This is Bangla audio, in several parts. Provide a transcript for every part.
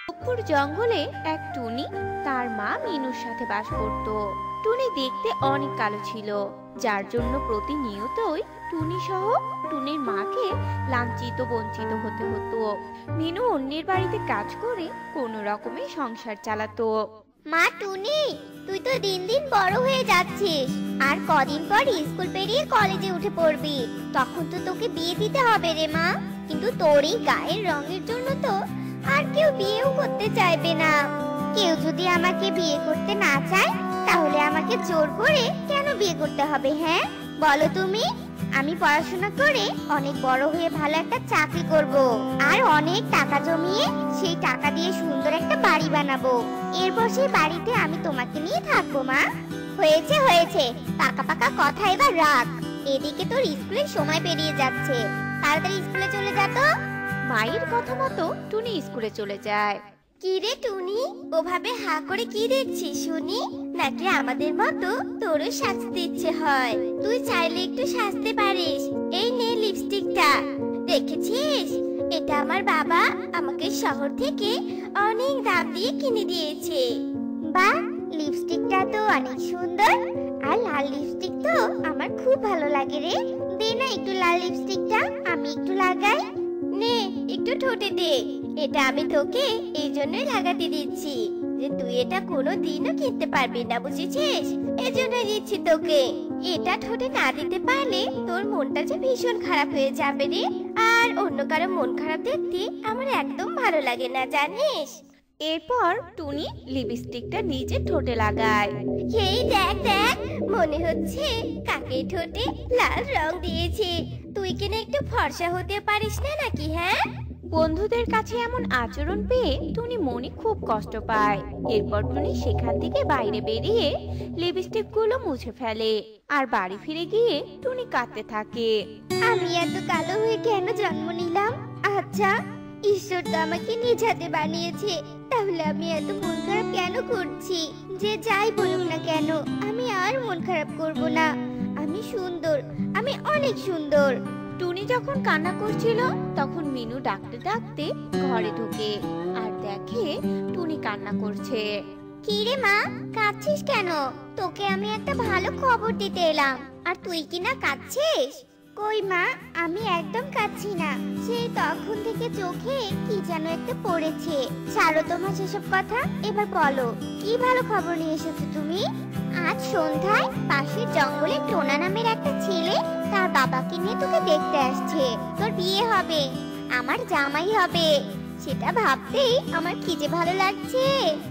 পুকুর জঙ্গলে এক টুনি তার মা মিনুর সাথে বাস করত। টুনি দেখতে অনেক কালো ছিল, যার জন্য প্রতিনিয়তই টুনি সহ টুনির মাকে লাঞ্ছিত বঞ্চিত হতে হতো। মিনু অন্যের বাড়িতে কাজ করে কোনো রকমে সংসার চালাতো। মা টুনি, তুই তো দিন দিন বড় হয়ে যাচ্ছিস, আর কদিন পর স্কুল পেরিয়ে কলেজে উঠে পড়বি। তখন তো তোকে বিয়ে দিতে হবে রে মা। কিন্তু তোর এই গায়ের রঙের জন্য তো আর কেউ বিয়েও করতে চাইবে না। কেউ যদি আমাকে বিয়ে করতে না চায়, তাহলে আমাকে জোর করে কেন বিয়ে করতে হবে? হ্যাঁ বলো তুমি। আমি পড়াশোনা করে অনেক বড় হয়ে ভালো একটা চাকরি করব, আর অনেক টাকা জমিয়ে সেই টাকা দিয়ে সুন্দর একটা বাড়ি বানাবো। এরপর সেই বাড়িতে আমি তোমাকে নিয়ে থাকবো। মা হয়েছে হয়েছে, পাকা পাকা কথা এবার রাখ। এদিকে তোর স্কুলের সময় পেরিয়ে যাচ্ছে, তাড়াতাড়ি স্কুলে চলে যা তো। মায়ের কথা মতো টুনি স্কুলে চলে যায়। কি রে টুনি, ওভাবে হা করে কি দেখছিস শুনি? নাকি আমাদের মতো তোরও সাজতে ইচ্ছে হয়? তুই চাইলে একটু সাজতে পারিস। এই নে লিপস্টিকটা, দেখেছিস? এটা আমার বাবা আমাকে শহর থেকে অনেক দাম দিয়ে কিনে দিয়েছে। বাহ, লিপস্টিকটা তো অনেক সুন্দর, আর লাল লিপস্টিক তো আমার খুব ভালো লাগে রে। দে না একটু লাল লিপস্টিকটা, আমি একটু লাগাই। নে একটু ঠোঁটে দে। এটা আমি তোকে এই জন্যই লাগাতে দিচ্ছি যে তুই এটা কোনো দিনও কিনতে পারবি না, বুঝেছিস? এই জন্যই দিচ্ছি তোকে। এটা ঠোঁটে না দিতে পারলে তোর মনটা যে ভীষণ খারাপ হয়ে যাবে রে। আর অন্য কারো মন খারাপ দেখতে আমার একদম ভালো লাগে না, জানিস? এরপর টুনি লিপস্টিকটা নিজে ঠোঁটে লাগায়। এই দেখ দেখ, মনে হচ্ছে কাকের ঠোঁটে লাল রং দিয়েছে। তুই কিনা একটু ফর্সা হতে পারিস না নাকি? হ্যাঁ, বন্ধুদের কাছে এমন আচরণ পেয়ে টুনি মনে খুব কষ্ট পায়। এরপর টুনি সেখান থেকে বাইরে বেরিয়ে লিপস্টিক গুলো মুছে ফেলে, আর বাড়ি ফিরে গিয়ে টুনি কাঁদতে থাকে। আমি এত কালো হয়ে কেন জন্ম নিলাম? আচ্ছা, ঈশ্বর তো আমাকে নিজ হাতে বানিয়েছে, তাহলে আমি এত মন খারাপ কেন করছি? যে যাই বলুক না কেন, আমি আর মন খারাপ করব না। আমি সুন্দর, আমি অনেক সুন্দর। টুনি যখন কান্না করছিল তখন মিনু ডাকতে ডাকতে ঘরে ঢুকে আর দেখে টুনি কান্না করছে। কি রে মা, কাঁদছিস কেন? তোকে আমি একটা ভালো খবর দিতে এলাম, আর তুই কিনা কাঁদছিস? কই মা, আমি একদম কাঁদছি না। সেই তখন থেকে চোখে কি যেন একটা পড়েছে। ছাড়ো তোমার সেসব কথা, এবার বলো কি ভালো খবর নিয়ে এসেছো তুমি? আজ সন্ধ্যায় পাশের জঙ্গলে টোনা নামের একটা ছেলে তার বাবাকে নিয়ে তোকে দেখতে আসছে। তোর বিয়ে হবে, আমার জামাই হবে। সেটা ভাবতেই আমার কি যে ভালো লাগছে।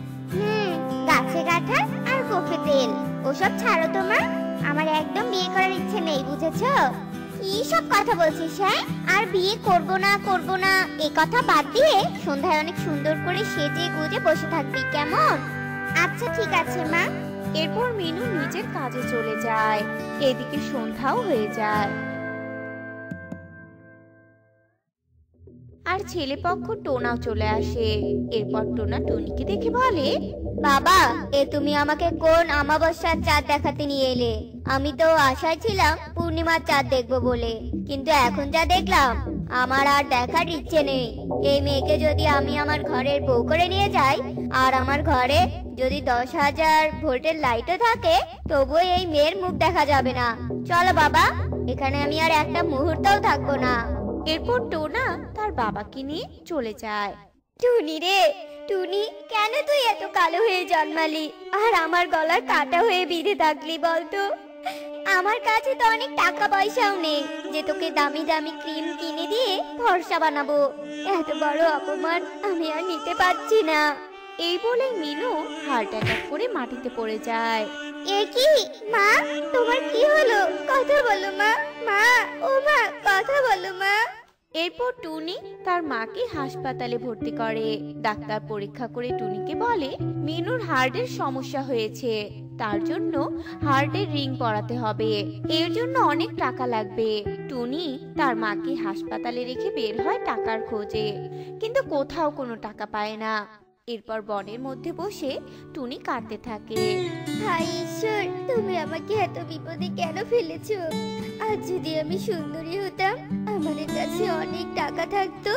গাছে কাঁঠাল আর কোফে তেল ওসব ছাড়ো তোমার। আমার একদম বিয়ে করার ইচ্ছে নেই, বুঝেছো? কি সব কথা বলছিস? হ্যাঁ, আর বিয়ে করব না করব না এই কথা বাদ দিয়ে সন্ধ্যায় অনেক সুন্দর করে সেজে গুজে বসে থাকবি, কেমন? আচ্ছা ঠিক আছে মা। এরপর মিনু নিজের কাজে চলে যায়। এদিকে সন্ধ্যাও হয়ে যায়, আর ছেলেপক্ষ টোনাও চলে আসে। এরপর টোনা টুনিকে দেখে বলে, বাবা, এ তুমি আমাকে কোন অমাবস্যার চাঁদ দেখাতে নিয়ে এলে? আমি তো আশায় ছিলাম পূর্ণিমার চাঁদ দেখবো বলে, কিন্তু এখন যা দেখলাম আমার আর দেখার ইচ্ছে নেই। এই মেয়েকে যদি আমি আমার ঘরের বউ করে নিয়ে যাই, আর আমার ঘরে যদি 10,000 ভোল্টের লাইটও থাকে, তবুও এই মেয়ের মুখ দেখা যাবে না। চলো বাবা, এখানে আমি আর একটা মুহূর্তও থাকবো না। এরপর টোনা তার বাবাকে নিয়ে চলে যায়। টুনি রে, টুনি, কেন তুই এত কালো হয়ে জন্মালি আর আমার গলার কাটা হয়ে বিঁধে থাকলি বলতো? আমার কাছে তো অনেক টাকা পয়সাও নেই যে তোকে দামি দামি ক্রিম কিনে দিয়ে ফর্সা বানাবো। এত বড় অপমান আমি আর নিতে পারছি না। এই বলে মিনু হার্ট অ্যাটাক করে মাটিতে পড়ে যায়। এ কি মা, তোমার কি হলো? কথা বলো মা। মা, ও মা, কথা বলো মা। এরপর টুনি তার মাকে হাসপাতালে ভর্তি করে। ডাক্তার পরীক্ষা করে টুনিকে বলে মিনুর হার্টের সমস্যা হয়েছে, তার জন্য হার্টের রিং পরাতে হবে। এর জন্য অনেক টাকা লাগবে। টুনি তার মাকে হাসপাতালে রেখে বের হয় টাকার খোঁজে, কিন্তু কোথাও কোনো টাকা পায় না। এরপর বনের মধ্যে বসে টুনি কাঁদতে থাকে। হায় ঈশ্বর, তুমি আমাকে এত বিপদে কেন ফেলেছো? আজ যদি আমি সুন্দরী হতাম, আমাদের কাছে অনেক টাকা থাকতো,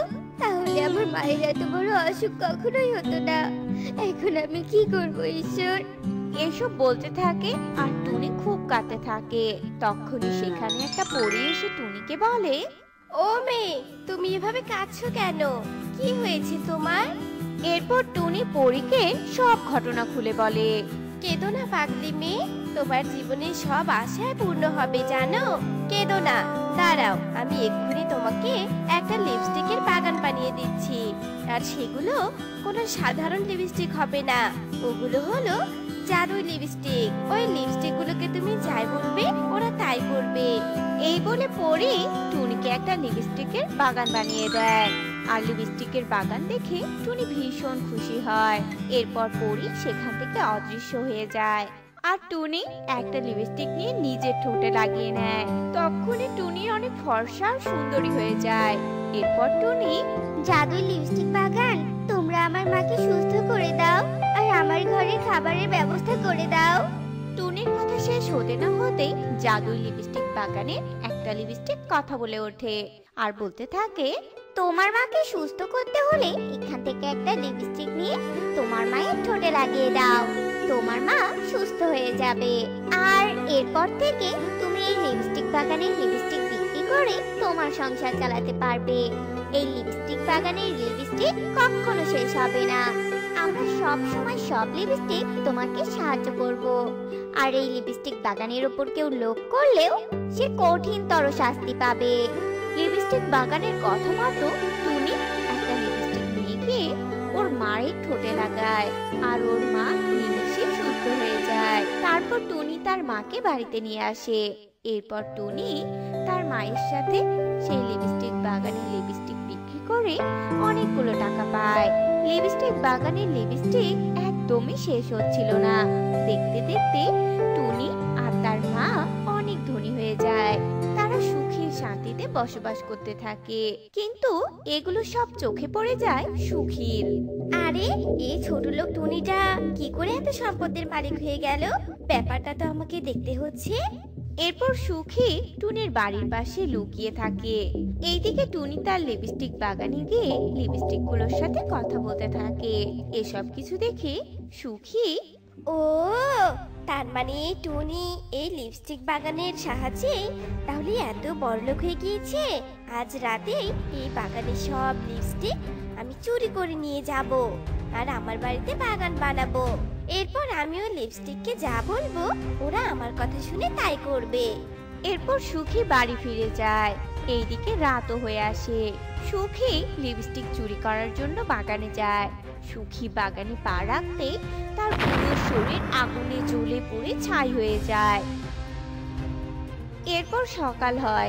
তাহলে আমার মায়ের এত বড় অসুখ কখনোই হতো না। এখন আমি কি করব ঈশ্বর? এসব বলতে থাকে আর টুনি খুব কাঁদতে থাকে। তখনই সেখানে একটা পরী এসে টুনিকে বলে, ও মেয়ে, তুমি এভাবে কাঁদছো কেন? কি হয়েছে তোমার? এরপর টুনি পরীকে সব ঘটনা খুলে বলে। কেঁদো না পাগলি মেয়ে, তোমার জীবনে সব আশায় পূর্ণ হবে জানো। কেঁদো না, দাঁড়াও, আমি এক্ষুনি তোমাকে একটা লিপস্টিকের বাগান বানিয়ে দিচ্ছি। আর সেগুলো কোনো সাধারণ লিপস্টিক হবে না, ওগুলো হলো জাদুই লিপস্টিক। ওই লিপস্টিক গুলোকে তুমি যাই বলবে ওরা তাই করবে। এই বলে পরী টুনিকে একটা লিপস্টিকের বাগান বানিয়ে দেয়। আর লিপস্টিকের বাগান দেখে টুনি ভীষণ খুশি হয়। এরপর পরী সেখান থেকে অদৃশ্য হয়ে যায়। আর টুনি একটা লিপস্টিক নিয়ে নিজের ঠোঁটে লাগিয়ে নেয়। তখনই টুনি অনেক ফর্সা আর সুন্দরী হয়ে যায়। এরপর টুনি, জাদুই লিপস্টিক বাগান, তোমরা আমার মাকে সুস্থ করে দাও আর আমার ঘরে খাবারের ব্যবস্থা করে দাও। টুনির কথা শেষ হতে না হতেই জাদুই লিপস্টিক বাগানে একটা লিপস্টিক কথা বলে ওঠে আর বলতে থাকে, তোমার মাকে সুস্থ করতে হলে এখান থেকে একটা লিপস্টিক নিয়ে তোমার মায়ের ঠোঁটে লাগিয়ে দাও। তোমার মা সুস্থ হয়ে যাবে। আর এরপর থেকে তুমি এই লিপস্টিক বাগানের লিপস্টিক বিক্রি করে তোমার সংসার চালাতে পারবে। এই লিপস্টিক বাগানের লিপস্টিক কখনো শেষ হবে না। আমরা সব সময় সব লিপস্টিক তোমাকে সাহায্য করব। আর এই লিপস্টিক বাগানের উপর কেউ লোভ করলেও সে কঠিনতর শাস্তি পাবে। লিপস্টিক বাগানের কথা মতো টুনি একটা লিপস্টিক নিয়ে গিয়ে ওর মায়ের ঠোঁটে লাগায় আর ওর মা নিমিষে সুস্থ হয়ে যায়। তারপর টুনি তার মাকে বাড়িতে নিয়ে আসে। এরপর টুনি তার মায়ের সাথে সেই লিপস্টিক বাগানের লিপস্টিক বিক্রি করে অনেকগুলো টাকা পায়। লিপস্টিক বাগানের লিপস্টিক একদমই শেষ হচ্ছিল না। দেখতে দেখতে টুনি আর তার মা অনেক ধনী হয়ে যায়। তারা সুখে শান্তিতে বসবাস করতে থাকে। কিন্তু এগুলো সব চোখে পড়ে যায় সুখীর। আরে, এই ছোট লোক টুনিটা কি করে এত সম্পদের মালিক হয়ে গেল? ব্যাপারটা তো আমাকে দেখতে হচ্ছে। এরপর সুখী টুনির বাড়ির পাশে লুকিয়ে থাকে। এইদিকে টুনি তার লিপস্টিক বাগানে গিয়ে লিপস্টিক গুলোর সাথে কথা বলতে থাকে। এসব কিছু দেখে সুখী, ও, তার মানে টুনি এই লিপস্টিক বাগানের সাহায্যে তাহলে এত বড়লোক হয়ে গিয়েছে। আজ রাতেই এই বাগানের সব লিপস্টিক আমি চুরি করে নিয়ে যাব আর আমার বাড়িতে বাগান বানাবো। এরপর আমিও লিপস্টিককে যা বলবো ওরা আমার কথা শুনে তাই করবে। এরপর সুখী বাড়ি ফিরে যায়। এইদিকে রাতও হয়ে আসে। সুখী লিপস্টিক চুরি করার জন্য বাগানে যায়। সুখী বাগানে পা রাখতে তার পুরো শরীর আগুনে জ্বলে পুড়ে ছাই হয়ে যায়। এরপর সকাল হয়।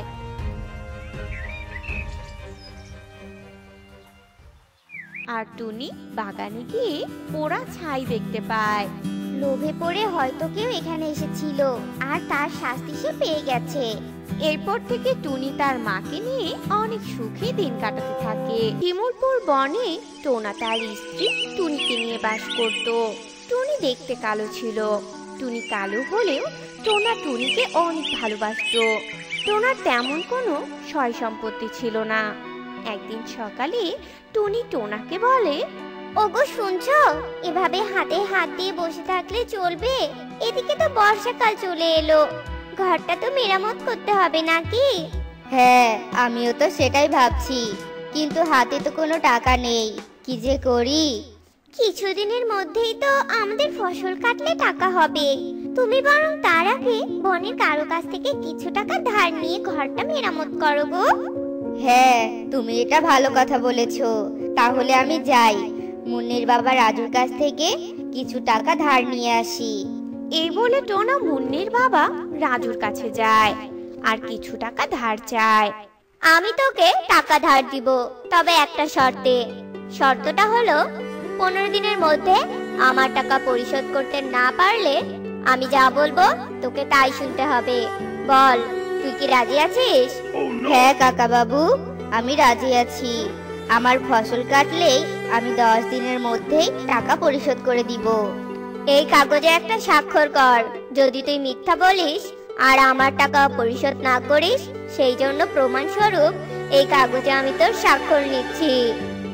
আর টুনি বাগানে গিয়ে পোড়া ছাই দেখতে পায়। লোভে পড়ে হয়তো কেউ এখানে এসেছিল আর তার শাস্তি সে পেয়ে গেছে। এরপর থেকে টুনি তার মাকে নিয়ে অনেক সুখী দিন কাটাতে থাকে। শিমুলপুর বনে টোনা তার স্ত্রী টুনিকে নিয়ে বাস করত। টুনি দেখতে কালো ছিল। টুনি কালো হলেও টোনা টুনিকে অনেক ভালোবাসতো। টোনার তেমন কোনো সয় সম্পত্তি ছিল না। একদিন সকালে টুনি টোনাকে বলে, ওগো শুনছো, এভাবে হাতে হাত দিয়ে বসে থাকলে চলবে? এদিকে তো বর্ষাকাল চলে এলো, ঘরটা তো মেরামত করতে হবে নাকি? হ্যাঁ, আমিও তো সেটাই ভাবছি, কিন্তু হাতে তো কোনো টাকা নেই, কি যে করি। কিছুদিনের মধ্যেই তো আমাদের ফসল কাটলে টাকা হবে। তুমি বরং তার আগে বনের কারো কাছ থেকে কিছু টাকা ধার নিয়ে ঘরটা মেরামত করো গো। হ্যাঁ, তুমি এটা ভালো কথা বলেছো। তাহলে আমি যাই, মুন্নির বাবা রাজুর কাছ থেকে কিছু টাকা ধার নিয়ে আসি। এই বলে টোনা মুন্নির বাবা রাজুর কাছে যায় আর কিছু টাকা ধার চায়। আমি তোকে টাকা ধার দিব, তবে একটা শর্তে। শর্তটা হলো 15 দিনের মধ্যে আমার টাকা পরিশোধ করতে না পারলে আমি যা বলবো তোকে তাই শুনতে হবে। বল, তুই কি রাজি আছিস? হ্যাঁ কাকা বাবু, আমি রাজি আছি। আমার ফসল কাটলেই আমি 10 দিনের মধ্যেই টাকা পরিশোধ করে দিব। এই কাগজে একটা স্বাক্ষর কর। যদি তুই মিথ্যা বলিস আর আমার টাকা পরিশোধ না করিস, সেই জন্য প্রমাণ স্বরূপ এই কাগজে আমি তোর স্বাক্ষর নিচ্ছি।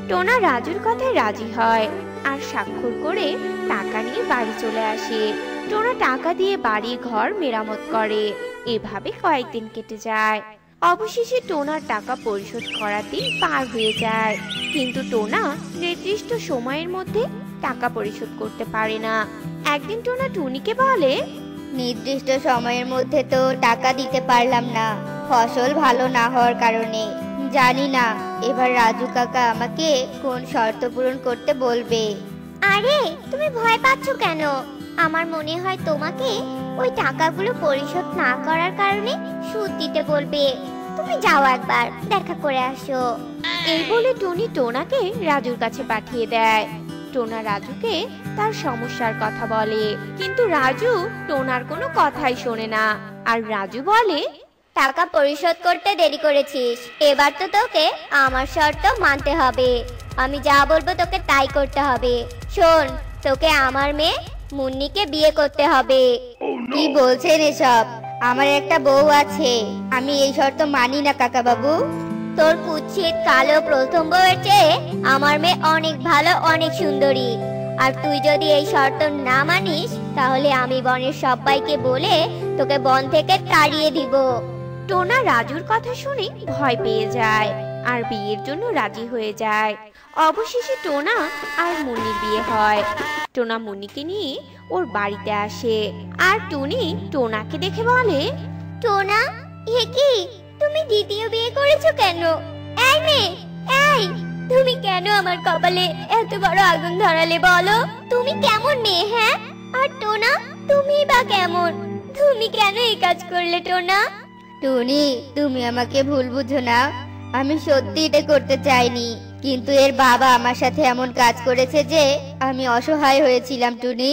টোনা রাজুর কথায় রাজি হয় আর স্বাক্ষর করে টাকা নিয়ে বাড়ি চলে আসে। টোনা টাকা দিয়ে বাড়ির ঘর মেরামত করে। এভাবে কয়েকদিন কেটে যায়। অবশেষে টোনার টাকা পরিশোধ করার দিন পার হয়ে যায়, কিন্তু টোনা নির্দিষ্ট সময়ের মধ্যে টাকা পরিশোধ করতে পারে না। একদিন টোনা টুনিকে বলে, নির্দিষ্ট সময়ের মধ্যে তো টাকা দিতে পারলাম না, ফসল ভালো না হওয়ার কারণে। জানি না এবার রাজু কাকা আমাকে কোন শর্ত পূরণ করতে বলবে। আরে তুমি ভয় পাচ্ছ কেন? আমার মনে হয় তোমাকে ওই টাকাগুলো পরিশোধ না করার কারণে সুদ দিতে বলবে। তুমি যাও একবার দেখা করে আসো। এই বলে টুনি টোনাকে রাজুর কাছে পাঠিয়ে দেয়। টোনা রাজুকে তার সমস্যার কথা বলে, কিন্তু রাজু টোনার কোনো কথাই শোনে না। আর রাজু বলে, টাকা পরিশোধ করতে দেরি করেছিস, এবার তো তোকে আমার শর্ত মানতে হবে। আমি যা বলবো তোকে তাই করতে হবে। শোন, তোকে আমার মেয়ে মুন্নিকে বিয়ে করতে হবে। কি বলছেন এসব? আমার একটা বউ আছে, আমি এই শর্ত মানি না কাকা বাবু। তোর কুৎসিত কালো প্রথম বউয়ের চেয়ে আমার মেয়ে অনেক ভালো, অনেক সুন্দরী। আর তুই যদি এই শর্ত না মানিস তাহলে আমি বনের সবাইকে বলে তোকে বন থেকে তাড়িয়ে দিব। টোনা রাজুর কথা শুনে ভয় পেয়ে যায় আর বিয়ের জন্য রাজি হয়ে যায়। অবশেষে টোনা আর মুন্নির বিয়ে হয়। টোনা মুন্নিকে নিয়ে ওর বাড়িতে আসে আর টুনি টোনাকে দেখে বলে, টোনা, এ কি তুমি দ্বিতীয় বিয়ে করেছো কেন? এই মেয়ে, এই তুমি কেন আমার কপালে এত বড় আগুন ধরালে বলো? তুমি কেমন মেয়ে? হ্যাঁ, আর টোনা তুমি বা কেমন? তুমি কেন এই কাজ করলে টোনা? টুনি, তুমি আমাকে ভুল বুঝো না, আমি সত্যি এটা করতে চাইনি, কিন্তু এর বাবা আমার সাথে এমন কাজ করেছে যে আমি অসহায় হয়েছিলাম। টুনি,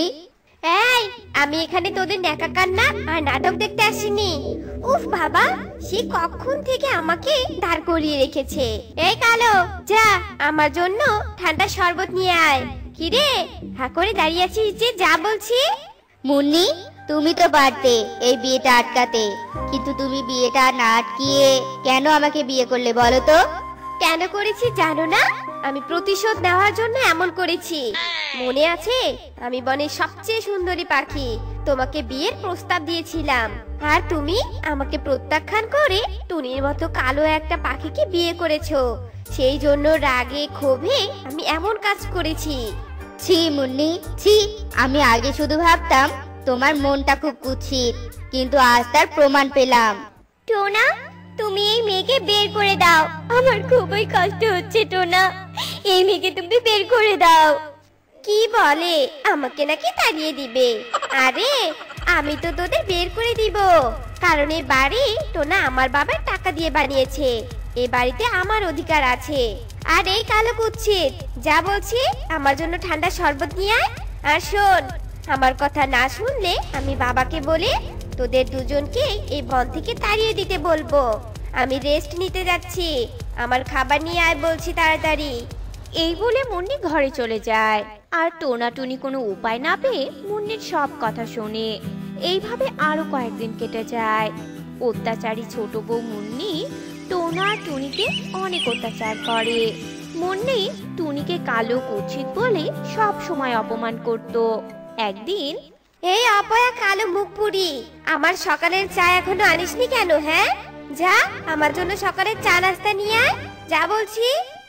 এই আমি এখানে তোদের ন্যাকা কান্না আর নাটক দেখতে আসিনি। উফ বাবা, সে কখন থেকে আমাকে দাঁড় করিয়ে রেখেছে। এই কালো, যা আমার জন্য ঠান্ডা শরবত নিয়ে আয়। কিরে, হা করে দাঁড়িয়ে আছিস যে? যা বলছি। মুন্নি, তুমি তো পারতে এই বিয়েটা আটকাতে, কিন্তু তুমি বিয়েটা না আটকিয়ে কেন আমাকে বিয়ে করলে বলো তো? কেন করেছি জানো না? আমি প্রতিশোধ নেওয়ার জন্য এমন করেছি। মনে আছে, আমি বনের সবচেয়ে সুন্দরী পাখি তোমাকে বিয়ের প্রস্তাব দিয়েছিলাম, আর তুমি আমাকে প্রত্যাখ্যান করে টুনির মতো কালো একটা পাখিকে বিয়ে করেছো। সেই জন্য রাগে ক্ষোভে আমি এমন কাজ করেছি। ছি মুন্নি, ছি। আমি আগে শুধু ভাবতাম তোমার মনটা খুব কুৎসিত, কিন্তু আজ তার প্রমাণ পেলাম। টোনা, তুমি এই মেয়েকে বের করে দাও। আমার খুবই কষ্ট হচ্ছে টোনা, এই মেয়েকে তুমি বের করে দাও। কি বলে, আমাকে নাকি তাড়িয়ে দিবে? আরে আমি তো তোদের বের করে দিব, কারণ এই বাড়ি টোনা আমার বাবার টাকা দিয়ে বানিয়েছে। এই বাড়িতে আমার অধিকার আছে। আর এই কালো কুৎসিত, যা বলছি আমার জন্য ঠান্ডা শরবত নিয়ে আয়। আর শোন, আমার কথা না শুনলে আমি বাবাকে বলে তোদের দুজনকে এই বন থেকে তাড়িয়ে দিতে বলবো। আমি রেস্ট নিতে যাচ্ছি, আমার খাবার নিয়ে আয় বলছি তাড়াতাড়ি। এই বলে মুন্নি ঘরে চলে যায়। আর টোনা টুনি কোনো উপায় না পেয়ে মুন্নির সব কথা শোনে। এইভাবে আরো কয়েকদিন কেটে যায়। অত্যাচারী ছোট বউ মুন্নি টোনা আর টুনিকে অনেক অত্যাচার করে। মুন্নি টুনিকে কালো কুৎসিত বলে সব সময় অপমান করত। একদিন, এই অপয়া কালো মুখ পুরি, আমার সকালের চা এখনো আনিসনি কেন? হ্যাঁ, যা আমার জন্য সকালের চা নাস্তা নিয়ে আয়, যা বলছি।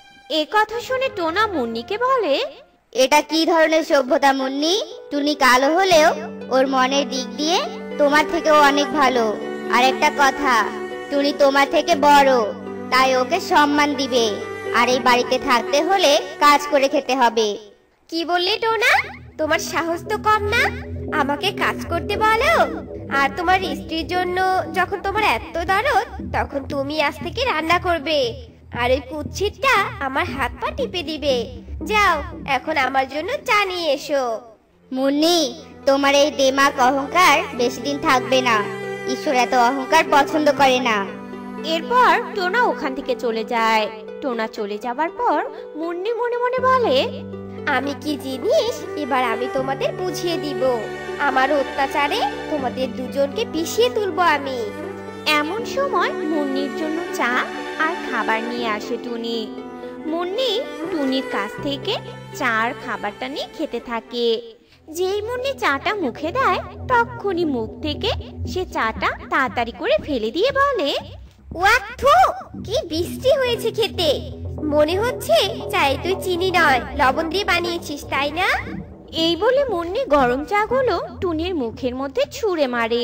এ কথা শুনে টোনা মুন্নিকে বলে, এটা কি ধরনের সভ্যতা মুন্নি? টুনি কালো হলেও ওর মনের দিক দিয়ে তোমার থেকেও অনেক ভালো। আর একটা কথা, টুনি তোমার থেকে বড়, তাই ওকে সম্মান দিবে। আর এই বাড়িতে থাকতে হলে কাজ করে খেতে হবে। কি বললে টোনা? তোমার সাহস তো কম না, আমাকে কাজ করতে বলো? আর তোমার স্ত্রীর জন্য যখন তোমার এত দরদ, তখন তুমি আজ থেকে রান্না করবে, আর এই কুৎসিতটা আমার হাত পা টিপে দিবে। যাও, এখন আমার জন্য চা নিয়ে এসো। মুন্নি, তোমার এই দেমাক অহংকার বেশি দিন থাকবে না। ঈশ্বর এত অহংকার পছন্দ করে না। এরপর টোনা ওখান থেকে চলে যায়। টোনা চলে যাবার পর মুন্নি মনে মনে বলে, আমি কি জিনিস এবার আমি তোমাদের বুঝিয়ে দিব। আমার অত্যাচারে তোমাদের দুজনকে পিষিয়ে তুলবো আমি। এমন সময় মুন্নির জন্য চা আর খাবার নিয়ে আসে টুনি। মুন্নি টুনির কাছ থেকে চার খাবারটা নিয়ে খেতে থাকে। যেই মুন্নি চাটা মুখে দেয় তখনই মুখ থেকে সে চাটা তাড়াতাড়ি করে ফেলে দিয়ে বলে, ওয়াক থু, কি বৃষ্টি হয়েছে খেতে। মনে হচ্ছে চাই তুই চিনি নয় লবণ দিয়ে বানিয়েছিস, তাই না? এই বলে মুন্নি গরম চাগুলো টুনির মুখের মধ্যে ছুঁড়ে মারে।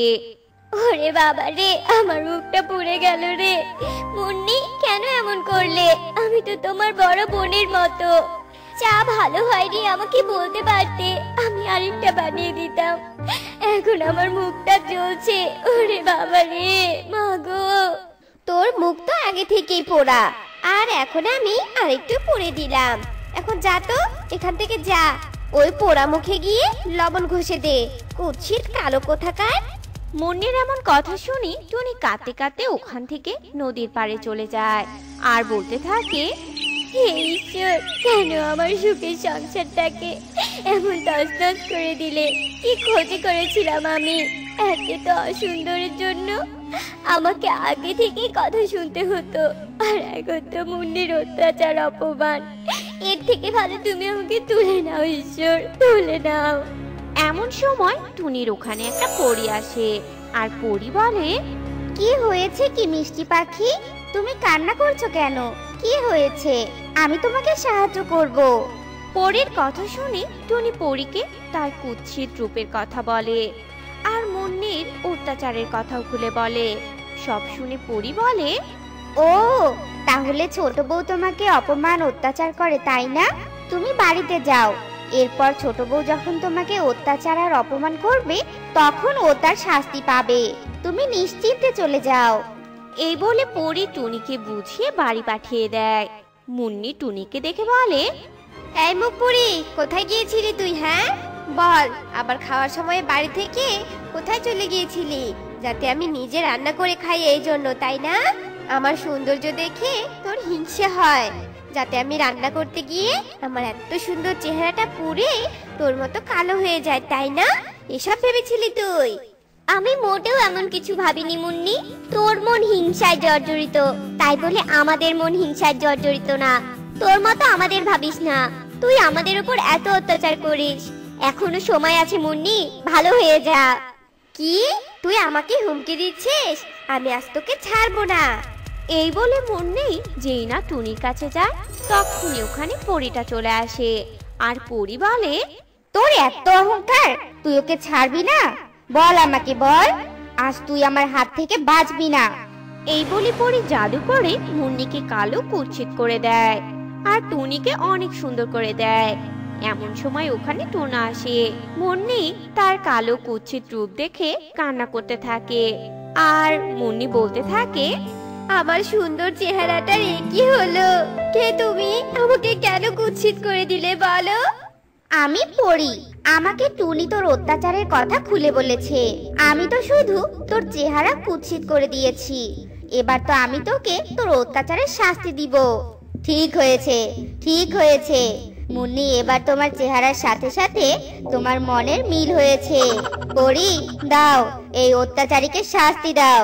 ওরে বাবা রে, আমার মুখটা পুড়ে গেল রে। মুন্নি, কেন এমন করলে? আমি তো তোমার বড় বোনের মতো। চা ভালো হয়নি আমাকে বলতে পারতে, আমি আরেকটা বানিয়ে দিতাম। এখন আমার মুখটা জ্বলছে। ওরে বাবা রে, মা গো। তোর মুখ তো আগে থেকেই পোড়া, আর এখন আমি আরেকটু পুড়ে দিলাম। এখন যা তো, এখান থেকে যা। ওই পোড়া মুখে গিয়ে লবণ ঘষে দে, কুৎসিত কালো কোথাকার। মুন্নির এমন কথা শুনি টুনি কাঁদতে কাঁদতে ওখান থেকে নদীর পাড়ে চলে যায় আর বলতে থাকে, হে ঈশ্বর, কেন আমার সুখের সংসারটাকে এমন তছনছ করে দিলে? কি ক্ষতি করেছিলাম আমি? একে তো অসুন্দরের জন্য আমাকে আগে থেকেই কথা শুনতে হতো, আর এখন তো মুন্নির অত্যাচার অপমান। এর থেকে ভালো তুমি আমাকে তুলে নাও ঈশ্বর, তুলে নাও। এমন সময় টুনির ওখানে একটা পরী আসে আর পরী বলে, কি হয়েছে কি মিষ্টি পাখি, তুমি কান্না করছো কেন? কি হয়েছে? আমি তোমাকে সাহায্য করব। পরীর কথা শুনে টুনি পরীকে তার কুৎসিত রূপের কথা বলে আর মুন্নির অত্যাচারের কথাও খুলে বলে। সব শুনে পরী বলে, ও, তাহলে ছোট বউ তোমাকে অপমান অত্যাচার করে, তাই না? তুমি বাড়িতে যাও, এরপর ছোট বউ যখন তোমাকে অত্যাচার আর অপমান করবে তখন ও তার শাস্তি পাবে। তুমি নিশ্চিন্তে চলে যাও। এই বলে পরী টুনিকে বুঝিয়ে বাড়ি পাঠিয়ে দেয়। মুন্নি টুনিকে দেখে বলে, এই মুখপুরি, কোথায় গিয়েছিলি তুই? হ্যাঁ বল, আবার খাওয়ার সময় বাড়ি থেকে কোথায় চলে গিয়েছিলি? যাতে আমি নিজে রান্না করে খাই এই জন্য, তাই না? আমার সৌন্দর্য দেখে তোর হিংসা হয়, যাতে আমি রান্না করতে গিয়ে আমার এত সুন্দর চেহারাটা পুড়ে তোর মতো কালো হয়ে যায়, তাই না? এসব ভেবেছিলি তুই? আমি মোটেও এমন কিছু ভাবিনি মুন্নি। তোর মন হিংসায় জর্জরিত, তাই বলে আমাদের মন হিংসায় জর্জরিত না। তোর মতো আমাদের ভাবিস না। তুই আমাদের উপর এত অত্যাচার করিস, এখনো সময় আছে মুন্নি, ভালো হয়ে যা। কি, তুই আমাকে হুমকি দিচ্ছিস? আমি আজ তোকে ছাড়বো না। এই বলে মুন্নি যেই না টুনির কাছে যায় তখনই ওখানে পরীটা চলে আসে আর পরী বলে, তোর এত অহংকার, তুই ওকে ছাড়বি না? বল আমাকে, বল, আজ তুই আমার হাত থেকে বাঁচবি না। এই বলে পরী জাদু করে মুন্নিকে কালো কুৎসিত করে দেয় আর টুনিকে অনেক সুন্দর করে দেয়। এমন সময় ওখানে টোনা আসে। মুন্নি তার কালো কুৎসিত রূপ দেখে কান্না করতে থাকে আর মুন্নি বলতে থাকে, আমার সুন্দর চেহারাটার কি হলো? কে তুমি? আমাকে কেন কুৎসিত করে দিলে বলো? আমি পড়ি, আমাকে টুনি তোর অত্যাচারের কথা খুলে বলেছে। আমি তো শুধু তোর চেহারা কুৎসিত করে দিয়েছি। এবার তো আমি তোকে তোর অত্যাচারের শাস্তি দিব। ঠিক হয়েছে, ঠিক হয়েছে মুন্নি, এবার তোমার চেহারার সাথে সাথে তোমার মনের মিল হয়েছে। পড়ি, দাও এই অত্যাচারীকে শাস্তি দাও।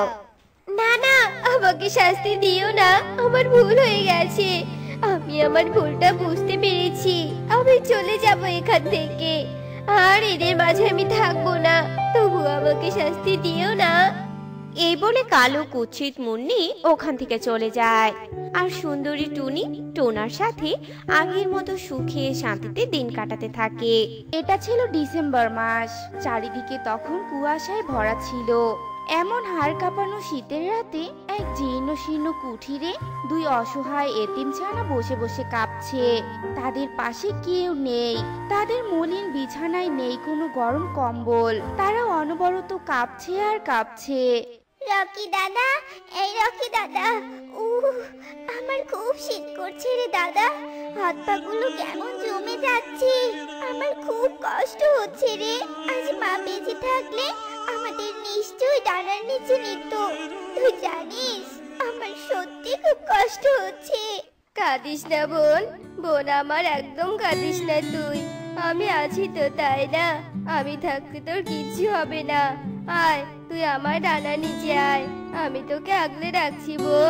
না না, আমাকে শাস্তি দিও না, আমার ভুল হয়ে গেছে। আমি আমার ভুলটা বুঝতে পেরেছি। আমি চলে যাব এখান থেকে, আর এদের মাঝে আমি থাকবো না। তবু আমাকে শাস্তি দিও না। এই বলে কালো কুৎসিত মুন্নি ওখান থেকে চলে যায় আর সুন্দরী টুনি টোনার সাথে আগের মতো সুখে শান্তিতে দিন কাটাতে থাকে। এটা ছিল ডিসেম্বর মাস। চারিদিকে তখন কুয়াশায় ভরা ছিল। এমন হাড় কাঁপানো শীতের রাতে এক জীর্ণ শীর্ণ কুঠিরে দুই অসহায় এতিমছানা বসে বসে কাঁপছে। তাদের পাশে কেউ নেই, তাদের মলিন বিছানায় নেই কোনো গরম কম্বল। তারা অনবরত কাঁপছে আর কাঁপছে। রকি দাদা, এই রকি দাদা, আমার খুব শীত করছে রে দাদা। হাত পা গুলো কেমন জমে যাচ্ছে, আমার খুব কষ্ট হচ্ছে রে। আজ মা বেঁচে থাকলে আমাদের নিশ্চয়ই ডানার নিচে নিত। তুই জানিস আমার সত্যি খুব কষ্ট হচ্ছে। কাঁদিস না বোন, বোন আমার, একদম কাঁদিস না তুই। আমি আছি তো, তাই না? আমি থাকতে তোর কিচ্ছু হবে না। আয়, তুই আমার ডানার নিচে আয়, আমি তোকে আগলে রাখছি বোন।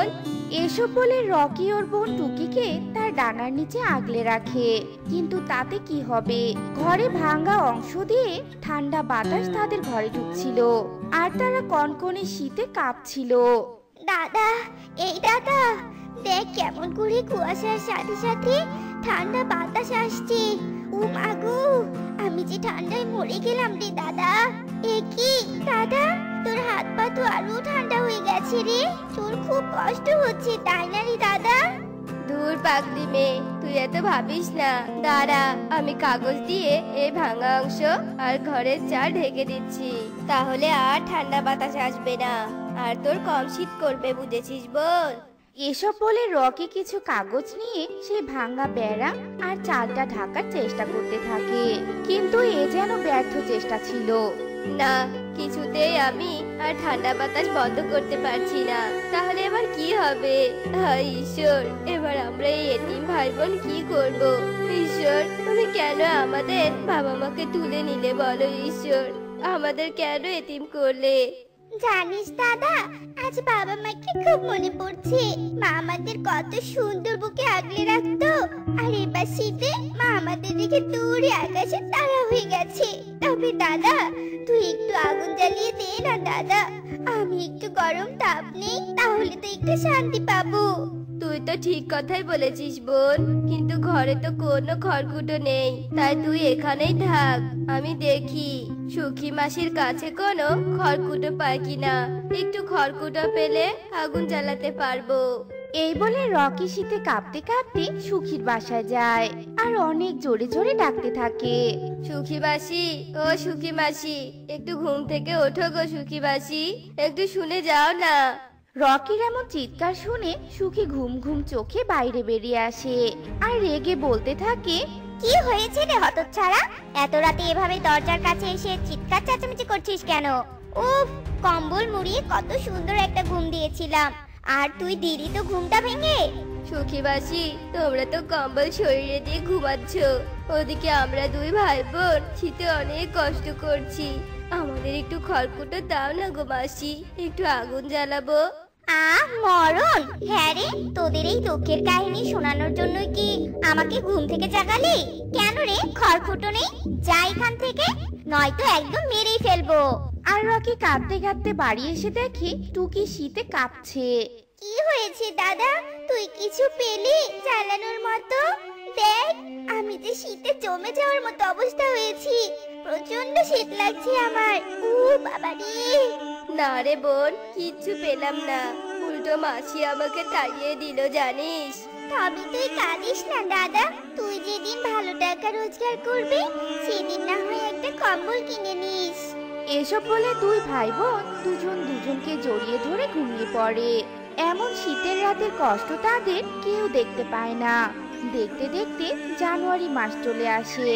এসব বলে রকি ওর বোন টুকিকে তার ডানার নিচে আগলে রাখে। কিন্তু তাতে কি হবে, ঘরে ভাঙা অংশ দিয়ে ঠান্ডা বাতাস তাদের ঘরে ঢুকছিল আর তারা কনকনে শীতে কাঁপছিল। দাদা, এই দাদা, দেখ কেমন করে কুয়াশার সাথে সাথে ঠান্ডা বাতাস আসছে। ও মাগো, আমি যে ঠান্ডায় মরে গেলাম রে দাদা। এ কি দাদা, তোর হাত পা তো আরো ঠান্ডা হয়ে গেছে রে। তোর খুব কষ্ট হচ্ছে তাই না রে দাদা? দূর পাগলি মেয়ে, তুই এত ভাবিস না। দাঁড়া, আমি কাগজ দিয়ে এই ভাঙা অংশ আর ঘরের চাল ঢেকে দিচ্ছি, তাহলে আর ঠান্ডা বাতাস আসবে না আর তোর কম শীত করবে, বুঝেছিস বোন? এসব বলে রকি কিছু কাগজ নিয়ে সেই ভাঙা বেড়া আর চালটা ঢাকার চেষ্টা করতে থাকে, কিন্তু এ যেন ব্যর্থ চেষ্টা ছিল। না, কিছুতেই আমি আর ঠান্ডা বাতাস বন্ধ করতে পারছি না। তাহলে এবার কি হবে? হায় ঈশ্বর, এবার আমরা এই এতিম ভাই বোন কি করব? ঈশ্বর, তুমি কেন আমাদের বাবা মাকে তুলে নিলে বলো? ঈশ্বর, আমাদের কেন এতিম করলে? জানিস দাদা, আজ বাবা মাকে খুব মনে পড়ছে। মা আমাদের কত সুন্দর বুকে আগলে রাখতো, আর এবার শীতে মা আমাদের রেখে দূরে আকাশে তারা হয়ে গেছে। তবে দাদা, তুই একটু আগুন জ্বালিয়ে দে না দাদা, আমি একটু গরম তাপ নেই, তাহলে তো একটু শান্তি পাবো। তুই তো ঠিক কথাই বলেছিস বোন, কিন্তু ঘরে তো কোনো খড়কুটো নেই, তাই তুই এখানেই থাক। আমি দেখি সুখী মাসির কাছে কোনো খড়কুটো পাই কিনা। একটু খড়কুটো পেলে আগুন জ্বালাতে পারবো। এই বলে রকি শীতে কাঁপতে কাঁপতে সুখীর বাসায় যায় আর অনেক জোরে জোরে ডাকতে থাকে। সুখী মাসি, ও সুখী মাসি, একটু ঘুম থেকে ওঠো গো সুখী মাসি, একটু শুনে যাও না। রকির এমন চিৎকার শুনে সুখী ঘুম ঘুম চোখে বাইরে বেরিয়ে আসে আর রেগে বলতে থাকে, কি হয়েছে রে হতচ্ছাড়া? এত রাতে এভাবে দরজার কাছে এসে চিৎকার চেঁচামেচি করছিস কেন? উফ, কম্বল মুড়িয়ে কত সুন্দর একটা ঘুম দিয়েছিলাম, আর তুই দিদি তো ঘুমটা ভেঙে। সুখী মাসি, তোমরা তো কম্বল শরীরে দিয়ে ঘুমাচ্ছ, ওদিকে আমরা দুই ভাই বোন শীতে অনেক কষ্ট করছি। আমাদের একটু খড়কুটো দাও না গো মাসি, একটু আগুন জ্বালাবো। মরণ! হ্যাঁ রে, তোদের এই দুঃখের কাহিনী শোনানোর জন্য কি আমাকে ঘুম থেকে জাগালি? কেন রে, খড়কুটো নেই? যা এখান থেকে, নয়তো একদম মেরেই ফেলবো। আর রকি কাঁদতে কাঁদতে বাড়ি এসে দেখে টুকি শীতে কাঁপছে। কি হয়েছে দাদা, তুই কিছু পেলি জ্বালানোর মতো? দেখ, আমি যে শীতে জমে যাওয়ার মতো অবস্থা হয়েছি, প্রচন্ড শীত লাগছে আমার। ও বাবা রে! না রে বোন, কিচ্ছু পেলাম না, উল্টো মাসি আমাকে তাড়িয়ে দিল জানিস। তবে তুই কাঁদিস না দাদা, তুই যেদিন ভালো টাকা রোজগার করবি সেদিন না হয় একটা কম্বল কিনে নিস। এসব বলে দুই ভাই বোন দুজন দুজনকে জড়িয়ে ধরে ঘুমিয়ে পড়ে। এমন শীতের রাতের কষ্ট তাদের কেউ দেখতে পায় না। দেখতে দেখতে জানুয়ারি মাস চলে আসে।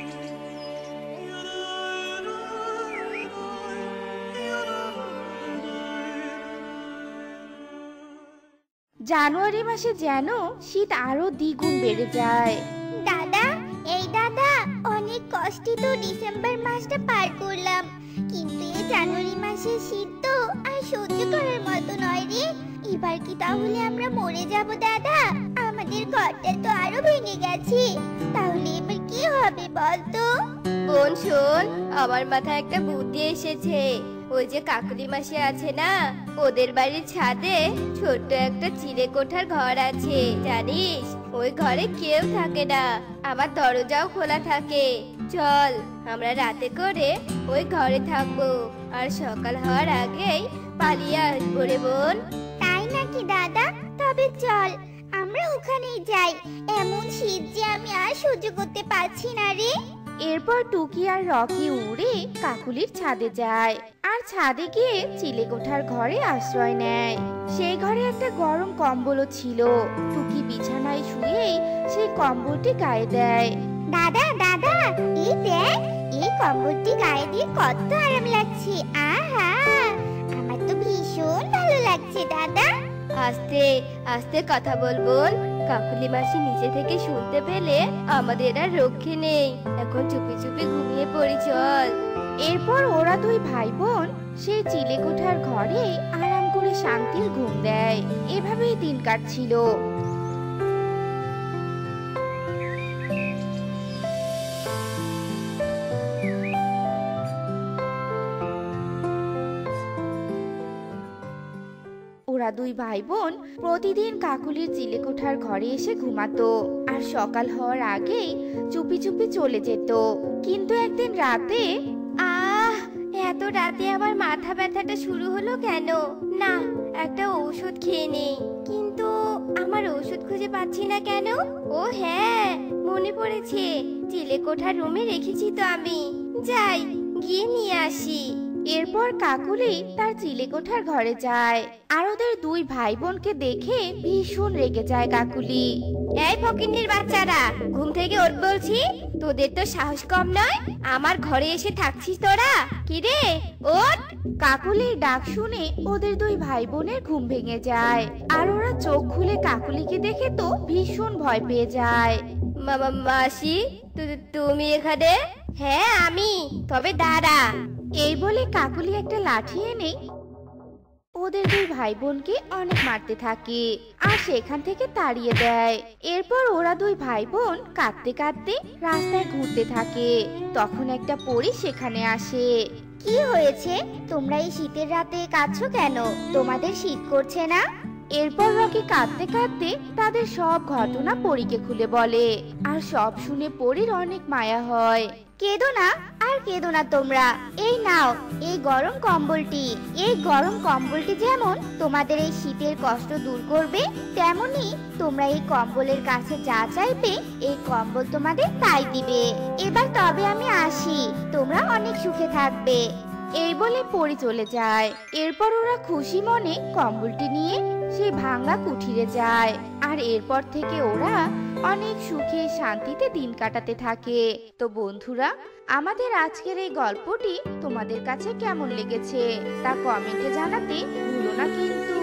জানুয়ারি মাসে যেন শীত আরো দ্বিগুণ বেড়ে যায়। দাদা, এই দাদা, অনেক কষ্টে তো ডিসেম্বর মাসটা পার করলাম, কিন্তু এই জানুয়ারি মাসের শীত তো আর সহ্য করার মতো নয় রে। এবার কি তাহলে আমরা মরে যাব দাদা? আমাদের ঘরটা তো আরো ভেঙে গেছে, তাহলে এবার কি হবে বলতো? বোন শোন, আমার মাথায় একটা বুদ্ধি এসেছে। ওই যে কাকুলি মাসি আছে না, ওদের বাড়ির ছাদে ছোট্ট একটা চিলে কোঠার ঘর আছে জানিস। ওই ঘরে কেউ থাকে না, আমার দরজাও খোলা থাকে। চল আমরা রাতে করে ওই ঘরে থাকবো, আর সকাল হওয়ার আগেই পালিয়ে আসবো রে বোন। তাই নাকি দাদা? তবে চল আমরা ওখানেই যাই। এমন শীত যে আমি আর সহ্য করতে পারছি না রে। এরপর টুকি আর রকি উড়ে কাকুলির ছাদে যায় আর ছাদে গিয়ে চিলে কোঠার ঘরে আশ্রয় নেয়। সেই ঘরে একটা গরম কম্বলও ছিল। টুকি বিছানায় শুয়েই সেই কম্বলটি গায়ে দেয়। দাদা দাদা, এই দেখ, এই কম্বলটি গায়ে দিয়ে কত আরাম লাগছে। আহা, আমার তো ভীষণ ভালো লাগছে দাদা। আস্তে আস্তে কথা বল বোন, কাকুলি মাসি নিচে থেকে শুনতে পেলে আমাদের আর রক্ষে নেই। এখন চুপি চুপি ঘুমিয়ে পড়ি চল। এরপর ওরা দুই ভাই বোন সেই চিলে কোঠার ঘরে আরাম করে শান্তির ঘুম দেয়। এভাবেই দিন কাটছিল। ওরা দুই ভাই বোন প্রতিদিন কাকুলির চিলেকোঠার ঘরে এসে ঘুমাতো আর সকাল হওয়ার আগেই চুপি চুপি চলে যেত। কিন্তু একদিন রাতে আহ, এত রাতে আমার মাথা ব্যথাটা শুরু হলো কেন? না, একটা ওষুধ খেয়ে নেই। কিন্তু আমার ওষুধ খুঁজে পাচ্ছি না কেন? ও হ্যাঁ, মনে পড়েছে, চিলেকোঠার রুমে রেখেছি তো আমি। যাই, গিয়ে নিয়ে আসি। এরপর কাকুলি তার চিলেকোঠার ঘরে যায় আর ওদের দুই ভাই বোনকে দেখে ভীষণ রেগে যায় কাকুলি। এই ফকিন্নির বাচ্চারা, ঘুম থেকে ওঠ বলছি। তোদের তো সাহস কম নয়, আমার ঘরে এসে থাকছিস তোরা? কি রে, ওঠ! কাকুলির ডাক শুনে ওদের দুই ভাই বোনের ঘুম ভেঙে যায় আর ওরা চোখ খুলে কাকুলিকে দেখে তো ভীষণ ভয় পেয়ে যায়। মাসি, তুমি এখানে? হ্যাঁ আমি। তবে দাঁড়া। এই বলে কাকুলি একটা লাঠি এনে ওদের দুই ভাই বোনকে অনেক মারতে থাকে আর সেখান থেকে তাড়িয়ে দেয়। এরপর ওরা দুই ভাই বোন কাঁদতে কাঁদতে রাস্তায় ঘুরতে থাকে। তখন একটা পরী সেখানে আসে। কি হয়েছে? তোমরা এই শীতের রাতে কাঁদছো কেন? তোমাদের শীত করছে না? এরপর রকি কাঁদতে কাঁদতে তাদের সব ঘটনা পরীকে খুলে বলে আর সব শুনে পরীর অনেক মায়া হয়। কেঁদো না, আর কেঁদো না তোমরা। এই নাও এই গরম কম্বলটি। এই গরম কম্বলটি যেমন তোমাদের এই শীতের কষ্ট দূর করবে, তেমনি তোমরা এই কম্বলের কাছে যা চাইবে এই কম্বল তোমাদের তাই দিবে। এবার তবে আমি আসি, তোমরা অনেক সুখে থাকবে। এই বলে পরী চলে যায়। এরপর ওরা খুশি মনে কম্বলটি নিয়ে সেই ভাঙা কুঠিরে যায় আর এরপর থেকে ওরা অনেক সুখে শান্তিতে দিন কাটাতে থাকে। তো বন্ধুরা, আমাদের আজকের এই গল্পটি তোমাদের কাছে কেমন লেগেছে তা কমেন্টে জানাতে ভুলো না কিন্তু।